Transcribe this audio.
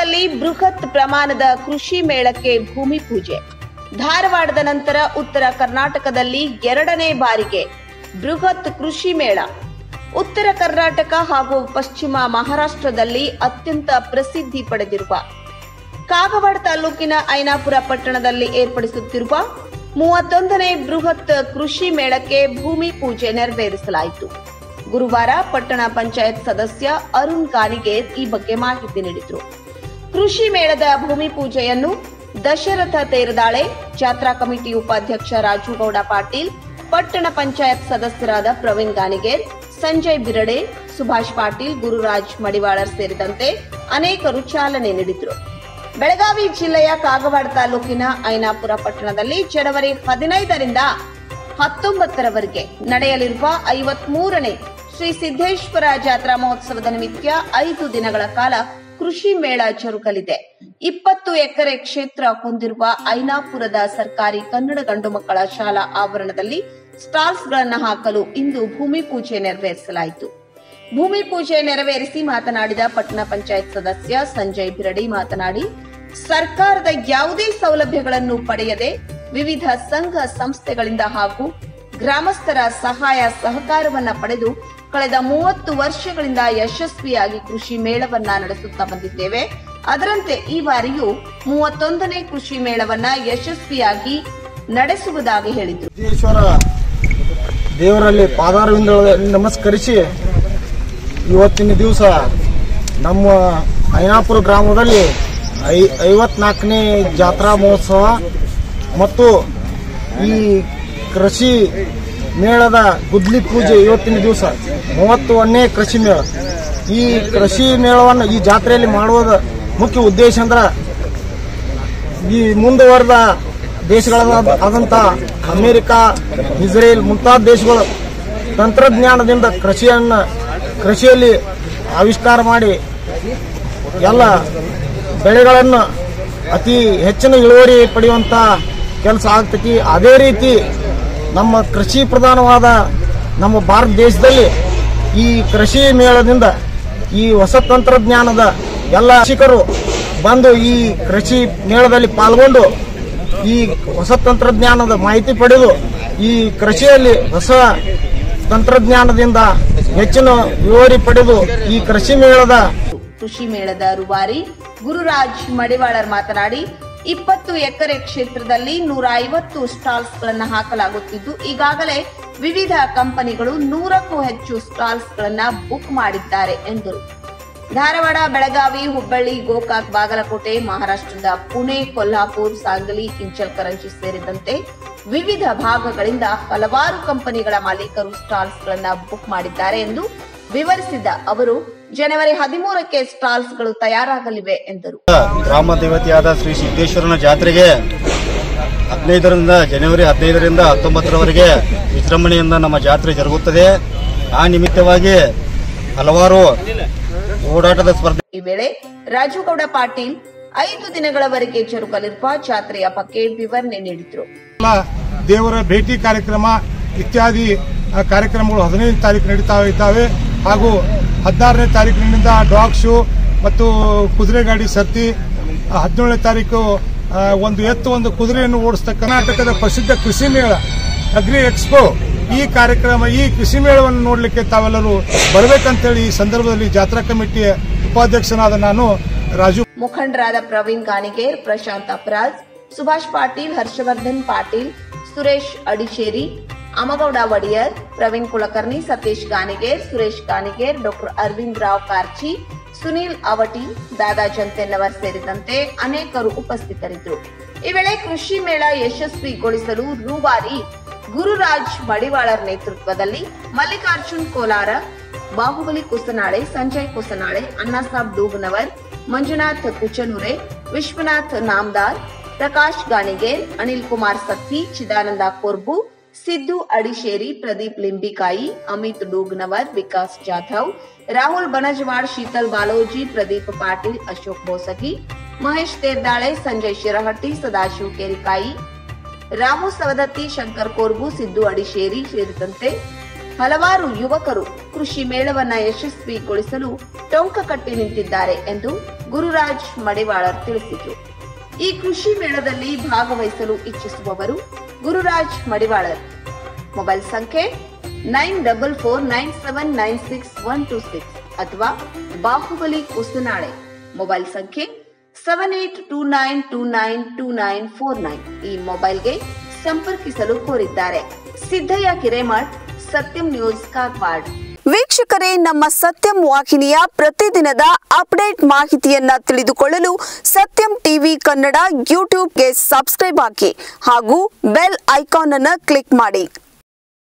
ಧಾರವಾಡದಲ್ಲಿ ಬೃಹತ್ ಪ್ರಮಾಣದ ಕೃಷಿ ಮೇಳಕ್ಕೆ ಭೂಮಿ ಪೂಜೆ. ಧಾರವಾಡದ ನಂತರ ಉತ್ತರ ಕರ್ನಾಟಕದಲ್ಲಿ ಎರಡನೇ ಬಾರಿಗೆ ಬೃಹತ್ ಕೃಷಿ ಮೇಳ. ಉತ್ತರ ಕರ್ನಾಟಕ ಹಾಗೂ ಪಶ್ಚಿಮ ಮಹಾರಾಷ್ಟ್ರದಲ್ಲಿ ಅತ್ಯಂತ ಪ್ರಸಿದ್ಧಿ ಪಡೆದಿರುವ ಕಾಗವಾಡ ತಾಲೂಕಿನ ಐನಾಪುರ ಪಟ್ಟಣದಲ್ಲಿ ಏರ್ಪಡಿಸುತ್ತಿರುವ 31ನೇ ಬೃಹತ್ ಕೃಷಿ ಮೇಳಕ್ಕೆ ಭೂಮಿ ಪೂಜೆ ನೆರವೇರಿಸಲಾಯಿತು. ಗುರುವಾರ ಪಟ್ಟಣ ಪಂಚಾಯತ್ ಸದಸ್ಯ ಅರುಣ್ ಗಾನಿಗೇರ್ ಈ ಬಗ್ಗೆ ಮಾಹಿತಿ ನೀಡಿದರು. ಕೃಷಿ ಮೇಳದ ಭೂಮಿ ಪೂಜೆಯನ್ನು ದಶರಥ ತೇರದಾಳೆ, ಜಾತ್ರಾ ಕಮಿಟಿ ಉಪಾಧ್ಯಕ್ಷ ರಾಜುಗೌಡ ಪಾಟೀಲ್, ಪಟ್ಟಣ ಪಂಚಾಯತ್ ಸದಸ್ಯರಾದ ಪ್ರವೀಣ್ ಗಾನಿಗೇರ್, ಸಂಜಯ್ ಬಿರಡೆ, ಸುಭಾಷ್ ಪಾಟೀಲ್, ಗುರುರಾಜ್ ಮಡಿವಾಳರ್ ಸೇರಿದಂತೆ ಅನೇಕರು ಚಾಲನೆ ನೀಡಿದರು. ಬೆಳಗಾವಿ ಜಿಲ್ಲೆಯ ಕಾಗವಾಡ ತಾಲೂಕಿನ ಐನಾಪುರ ಪಟ್ಟಣದಲ್ಲಿ ಜನವರಿ 15ರಿಂದ 19ರವರೆಗೆ ನಡೆಯಲಿರುವ 53ನೇ ಶ್ರೀ ಸಿದ್ದೇಶ್ವರ ಜಾತ್ರಾ ಮಹೋತ್ಸವದ ನಿಮಿತ್ತ 5 ದಿನಗಳ ಕಾಲ ಕೃಷಿ ಮೇಳ ಜರುಗಲಿದೆ. 20 ಎಕರೆ ಕ್ಷೇತ್ರ ಹೊಂದಿರುವ ಐನಾಪುರದ ಸರ್ಕಾರಿ ಕನ್ನಡ ಗಂಡು ಮಕ್ಕಳ ಶಾಲಾ ಆವರಣದಲ್ಲಿ ಸ್ಟಾಲ್ಸ್ಗಳನ್ನು ಹಾಕಲು ಇಂದು ಭೂಮಿ ಪೂಜೆ ನೆರವೇರಿಸಲಾಯಿತು. ಭೂಮಿ ಪೂಜೆ ನೆರವೇರಿಸಿ ಮಾತನಾಡಿದ ಪಟ್ಟಣ ಪಂಚಾಯತ್ ಸದಸ್ಯ ಸಂಜಯ್ ಬಿರಡಿ ಮಾತನಾಡಿ, ಸರ್ಕಾರದ ಯಾವುದೇ ಸೌಲಭ್ಯಗಳನ್ನು ಪಡೆಯದೆ ವಿವಿಧ ಸಂಘ ಸಂಸ್ಥೆಗಳಿಂದ ಹಾಗೂ ಗ್ರಾಮಸ್ಥರ ಸಹಾಯ ಸಹಕಾರವನ್ನ ಪಡೆದು ಕಳೆದ 30 ವರ್ಷಗಳಿಂದ ಯಶಸ್ವಿಯಾಗಿ ಕೃಷಿ ಮೇಳವನ್ನ ನಡೆಸುತ್ತಾ ಬಂದಿದ್ದೇವೆ. ಅದರಂತೆ ಈ ಬಾರಿಯೂ 31ನೇ ಕೃಷಿ ಮೇಳವನ್ನ ಯಶಸ್ವಿಯಾಗಿ ನಡೆಸುವುದಾಗಿ ಹೇಳಿದರು. ದೇವರಲ್ಲಿ ಪಾದಾರವಿಂದ ನಮಸ್ಕರಿಸಿ ಇವತ್ತಿನ ದಿವಸ ನಮ್ಮ ಐನಾಪುರ ಗ್ರಾಮದಲ್ಲಿ 54ನೇ ಜಾತ್ರಾ ಮಹೋತ್ಸವ ಮತ್ತು ಈ ಕೃಷಿ ಮೇಳದ ಗುದ್ಲಿ ಪೂಜೆ ಇವತ್ತಿನ ದಿವಸ 31ನೇ ಕೃಷಿ ಮೇಳ. ಈ ಕೃಷಿ ಮೇಳವನ್ನು ಈ ಜಾತ್ರೆಯಲ್ಲಿ ಮಾಡುವುದ ಮುಖ್ಯ ಉದ್ದೇಶ ಅಂದ್ರೆ ಈ ಮುಂದುವರೆದ ದೇಶಗಳಾದಂಥ ಅಮೆರಿಕ, ಇಸ್ರೇಲ್ ಮುಂತಾದ ದೇಶಗಳು ತಂತ್ರಜ್ಞಾನದಿಂದ ಕೃಷಿಯಲ್ಲಿ ಆವಿಷ್ಕಾರ ಮಾಡಿ ಎಲ್ಲ ಬೆಳೆಗಳನ್ನು ಅತಿ ಹೆಚ್ಚಿನ ಇಳುವರಿ ಪಡೆಯುವಂತ ಕೆಲಸ ಆಗ್ತೈತಿ. ಅದೇ ರೀತಿ ನಮ್ಮ ಕೃಷಿ ಪ್ರಧಾನವಾದ ನಮ್ಮ ಭಾರತ ದೇಶದಲ್ಲಿ ಈ ಕೃಷಿ ಮೇಳದಿಂದ ಈ ಹೊಸ ತಂತ್ರಜ್ಞಾನದ ಎಲ್ಲ ಕೃಷಿಕರು ಬಂದು ಈ ಕೃಷಿ ಮೇಳದಲ್ಲಿ ಪಾಲ್ಗೊಂಡು ಈ ಹೊಸ ತಂತ್ರಜ್ಞಾನದ ಮಾಹಿತಿ ಪಡೆದು ಈ ಕೃಷಿಯಲ್ಲಿ ಹೊಸ ತಂತ್ರಜ್ಞಾನದಿಂದ ಹೆಚ್ಚಿನ ಇಳುವರಿ ಪಡೆದು ಈ ಕೃಷಿ ಮೇಳದ ರೂವಾರಿ ಗುರುರಾಜ್ ಮಡಿವಾಳರ್ ಮಾತನಾಡಿ, 20 ಎಕರೆ ಕ್ಷೇತ್ರದಲ್ಲಿ 150 ಸ್ಟಾಲ್ಸ್ಗಳನ್ನು ಹಾಕಲಾಗುತ್ತಿದ್ದು ಈಗಾಗಲೇ ವಿವಿಧ ಕಂಪನಿಗಳು 100ಕ್ಕೂ ಹೆಚ್ಚು ಸ್ಟಾಲ್ಸ್ಗಳನ್ನು ಬುಕ್ ಮಾಡಿದ್ದಾರೆ ಎಂದರು. ಧಾರವಾಡ, ಬೆಳಗಾವಿ, ಹುಬ್ಬಳ್ಳಿ, ಗೋಕಾಕ್, ಬಾಗಲಕೋಟೆ, ಮಹಾರಾಷ್ಟ್ರದ ಪುಣೆ, ಕೊಲ್ಹಾಪುರ್, ಸಾಂಗಲಿ, ಇಂಚಲ್ಕರಂಜಿ ಸೇರಿದಂತೆ ವಿವಿಧ ಭಾಗಗಳಿಂದ ಹಲವಾರು ಕಂಪನಿಗಳ ಮಾಲೀಕರು ಸ್ಟಾಲ್ಸ್ಗಳನ್ನು ಬುಕ್ ಮಾಡಿದ್ದಾರೆ ಎಂದು ವಿವರಿಸಿದ ಅವರು, ಜನವರಿ 13ಕ್ಕೆ ಸ್ಟಾಲ್ಸ್ಗಳು ತಯಾರಾಗಲಿವೆ ಎಂದರು. ಗ್ರಾಮ ದೇವತೆಯಾದ ಶ್ರೀ ಸಿದ್ದೇಶ್ವರನ ಜಾತ್ರೆಗೆ ಜನವರಿ 15ರಿಂದ 19ರವರೆಗೆ ವಿಜೃಂಭಣೆಯಿಂದ ನಮ್ಮ ಜಾತ್ರೆ ಜರುಗುತ್ತದೆ. ಆ ನಿಮಿತ್ತವಾಗಿ ಹಲವಾರು ಓಡಾಟದ ಸ್ಪರ್ಧೆ. ಈ ವೇಳೆ ರಾಜುಗೌಡ ಪಾಟೀಲ್ 5 ದಿನಗಳವರೆಗೆ ಜರುಗಲಿರುವ ಜಾತ್ರೆಯ ಬಗ್ಗೆ ವಿವರಣೆ ನೀಡಿದರು. ದೇವರ ಭೇಟಿ ಕಾರ್ಯಕ್ರಮ ಇತ್ಯಾದಿ ಕಾರ್ಯಕ್ರಮಗಳು 15ನೇ ತಾರೀಕು ನಡೀತಾ ಇದ್ದಾವೆ. ಹಾಗೂ 16ನೇ ತಾರೀಕಿನಿಂದ ಡಾಗ್ ಶೋ ಮತ್ತು ಕುದುರೆ ಗಾಡಿ ಸರ್ತಿ, 17ನೇ ತಾರೀಕು ಒಂದು ಕುದುರೆಯನ್ನು ಓಡಿಸ್ತಕ್ಕ ಕರ್ನಾಟಕದ ಪ್ರಸಿದ್ಧ ಕೃಷಿ ಮೇಳ ಅಗ್ರಿ ಎಕ್ಸ್ಪೋ ಈ ಕಾರ್ಯಕ್ರಮ, ಈ ಕೃಷಿ ಮೇಳವನ್ನು ನೋಡಲಿಕ್ಕೆ ತಾವೆಲ್ಲರೂ ಬರಬೇಕಂತೇಳಿ ಈ ಸಂದರ್ಭದಲ್ಲಿ ಜಾತ್ರಾ ಕಮಿಟಿಯ ಉಪಾಧ್ಯಕ್ಷನಾದ ನಾನು ರಾಜು. ಮುಖಂಡರಾದ ಪ್ರವೀಣ್ ಗಾನಿಗೇರ್, ಪ್ರಶಾಂತ್ ಅಪರಾಜ್, ಸುಭಾಷ್ ಪಾಟೀಲ್, ಹರ್ಷವರ್ಧನ್ ಪಾಟೀಲ್, ಸುರೇಶ್ ಅಡಿಶೇರಿ, ಅಮಗೌಡ ವಡಿಯರ್, ಪ್ರವೀಣ್ ಕುಲಕರ್ಣಿ, ಸತೀಶ್ ಗಾನಿಗೇರ್, ಸುರೇಶ್ ಗಾನಿಗೇರ್, ಡಾಕ್ಟರ್ ಅರವಿಂದ್ ರಾವ್ ಕಾರ್ಚಿ, ಸುನೀಲ್ ಅವಟಿ, ದಾದಾ ಜಂತೆನ್ನವರ್ ಸೇರಿದಂತೆ ಅನೇಕರು ಉಪಸ್ಥಿತರಿದ್ದರು. ಈ ವೇಳೆ ಕೃಷಿ ಮೇಳ ಯಶಸ್ವಿಗೊಳಿಸಲು ರೂವಾರಿ ಗುರುರಾಜ್ ಮಡಿವಾಳರ್ ನೇತೃತ್ವದಲ್ಲಿ ಮಲ್ಲಿಕಾರ್ಜುನ್ ಕೋಲಾರ, ಬಾಹುಬಲಿ ಕುಸನಾಳೆ, ಸಂಜಯ್ ಕುಸನಾಳೆ, ಅಣ್ಣಾಸಾಬ್ ಡೂಬನವರ್, ಮಂಜುನಾಥ್ ಕುಚನೂರೆ, ವಿಶ್ವನಾಥ್ ನಾಮದಾರ್, ಪ್ರಕಾಶ್ ಗಾಣಿಗೇರ್, ಅನಿಲ್ ಕುಮಾರ್ ಸತ್ತಿ, ಚಿದಾನಂದ ಕೋರ್ಬು, ಸಿದ್ದು ಅಡಿಶೇರಿ, ಪ್ರದೀಪ್ ಲಿಂಬಿಕಾಯಿ, ಅಮಿತ್ ಡೂಗ್ನವರ್, ವಿಕಾಸ್ ಜಾಧವ್, ರಾಹುಲ್ ಬನಜವಾಡ್, ಶೀತಲ್ ಬಾಲೋಜಿ, ಪ್ರದೀಪ್ ಪಾಟೀಲ್, ಅಶೋಕ್ ಬೋಸಗಿ, ಮಹೇಶ್ ತೇರ್ದಾಳೆ, ಸಂಜಯ್ ಶಿರಹಟ್ಟಿ, ಸದಾಶಿವ್ ಕೇರಿಕಾಯಿ, ರಾಮು ಸವದತ್ತಿ, ಶಂಕರ್ ಕೋರ್ಬು, ಸಿದ್ದು ಅಡಿಶೇರಿ ಸೇರಿದಂತೆ ಹಲವಾರು ಯುವಕರು ಕೃಷಿ ಮೇಳವನ್ನ ಯಶಸ್ವಿಗೊಳಿಸಲು ಟೊಂಕ ಕಟ್ಟಿ ನಿಂತಿದ್ದಾರೆ ಎಂದು ಗುರುರಾಜ್ ಮಡಿವಾಳರ್ ತಿಳಿಸಿದರು. ಈ ಕೃಷಿ ಮೇಳದಲ್ಲಿ ಭಾಗವಹಿಸಲು ಇಚ್ಛಿಸುವವರು ಗುರುರಾಜ್ ಮಡಿವಾಳರ್ ಮೊಬೈಲ್ ಸಂಖ್ಯೆ 9449796126 ಅಥವಾ ಬಾಹುಬಲಿ ಕುಸನಾಳೆ ಮೊಬೈಲ್ ಸಂಖ್ಯೆ 7829292949 ಈ ಮೊಬೈಲ್ಗೆ ಸಂಪರ್ಕಿಸಲು ಕೋರಿದ್ದಾರೆ. ಸಿದ್ದಯ್ಯ ಹಿರೇಮಠ್, ಸತ್ಯಂ ನ್ಯೂಸ್, ಕಾಗವಾಡ. ವೀಕ್ಷಕರೇ, ನಮ್ಮ ಸತ್ಯಂ ವಾಹಿನಿಯ ಪ್ರತಿದಿನದ ಅಪ್ಡೇಟ್ ಮಾಹಿತಿಯನ್ನ ತಿಳಿದುಕೊಳ್ಳಲು ಸತ್ಯಂ ಟಿವಿ ಕನ್ನಡ ಯೂಟ್ಯೂಬ್ಗೆ ಸಬ್ಸ್ಕ್ರೈಬ್ ಹಾಕಿ ಹಾಗೂ ಬೆಲ್ ಐಕಾನ್ ಅನ್ನು ಕ್ಲಿಕ್ ಮಾಡಿ.